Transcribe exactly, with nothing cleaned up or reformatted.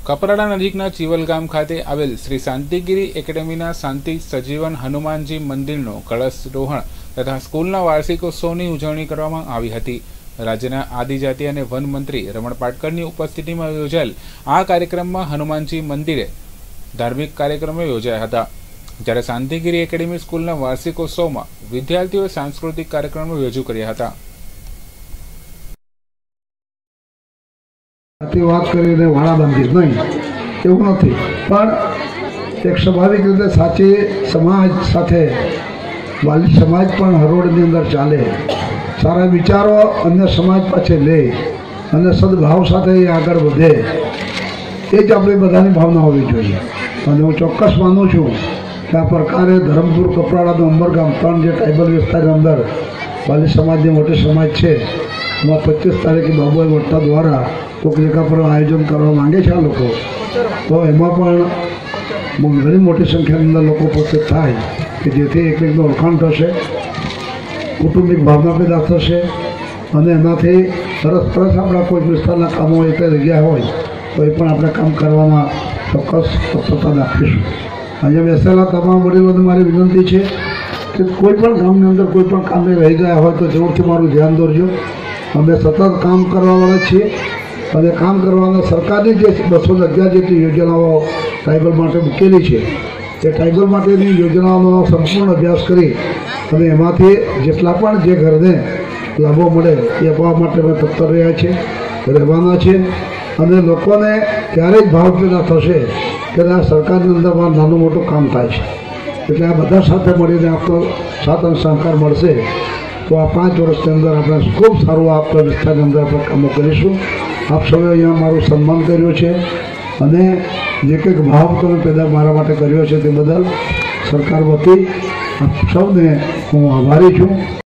કપરાડા નજીકના ચીવલ ગામ ખાતે આવેલ શ્રી શાંતિગીરી એકેડેમીના શાંતિ સજીવન હનુમાનજી મંદિરનો કળશરોહણ તથા સ્કૂલના વાર્ષિકોત્સવની ઉજવણી કરવામાં આવી હતી। રાજ્યના આદિજાતિ અને વન મંત્રી રમણ પાટકરની ઉપસ્થિતિમાં યોજાયેલ આ કાર્યક્રમમાં હનુમાનજી મંદિરે ધાર્મિક કાર્યક્રમો યોજાયા હતા, જ્યારે શાંતિગીરી એકેડેમી સ્કૂલના વાર્ષિકોત્સવમાં વિદ્યાર્થીઓએ સાંસ્કૃતિક કાર્યક્રમો રજૂ કર્યા હતા। વાત કરીને વાળા બાંધી નહીં એવું નથી, પણ એક સ્વાભાવિક રીતે સાચી સમાજ સાથે વાલી સમાજ પણ હરોળની અંદર ચાલે, સારા વિચારો અન્ય સમાજ પાસે લે અને સદભાવ સાથે એ આગળ વધે, એ જ આપણી બધાની ભાવના હોવી જોઈએ। અને હું ચોક્કસ માનું છું કે આ પ્રકારે ધરમપુર, કપરાડા, ઉમરગામ ત્રણ જે ટ્રાઇબલ વિસ્તારની અંદર વાલી સમાજની મોટી સમાજ છે, એમાં પચીસ તારીખે બાબુએ મોટા દ્વારા કોઈક જગ્યા પર આયોજન કરવા માંગે છે આ લોકો, તો એમાં પણ ઘણી મોટી સંખ્યાની અંદર લોકો ઉપસ્થિત થાય કે જેથી એકબીજાનું ઓળખાણ થશે, કુટુંબિક ભાવના પેદા થશે અને એનાથી સરસ સરસ આપણા કોઈ વિસ્તારના કામો એક જગ્યા હોય તો એ પણ આપણે કામ કરવામાં ચોક્કસ તત્પરતા દાખવીશું। અહીંયા બેસેલા તમામ વડીલોને મારી વિનંતી છે કે કોઈ પણ ગામની અંદર કોઈ પણ કામે રહી ગયા હોય તો જરૂરથી મારું ધ્યાન દોરજો। અમે સતત કામ કરવાવાળા છીએ અને કામ કરવાના સરકારની જે બસો અગિયાર જેટલી યોજનાઓ ટ્રાઇબલ માટે મૂકેલી છે, એ ટ્રાઇબલ માટેની યોજનાઓનો સંપૂર્ણ અભ્યાસ કરી અને એમાંથી જેટલા પણ જે ઘરને લાભો મળે એ આપવા માટે અમે તત્પર રહ્યા છે, રહેવાના છે અને લોકોને ક્યારેય ભાવ પેદા થશે કે આ સરકારની અંદરમાં નાનું મોટું કામ થાય છે, એટલે આ બધા સાથે મળીને આપણો સાથ અને સહકાર મળશે તો આ પાંચ વર્ષની અંદર આપણે ખૂબ સારું આપણા વિસ્તારની અંદર આપણે કામો કરીશું। આપ સૌએ અહીંયા મારું સન્માન કર્યું છે અને જે કંઈક ભાવ તમે પેદા મારા માટે કર્યો છે તે બદલ સરકાર વતી આપ સૌને હું આભારી છું।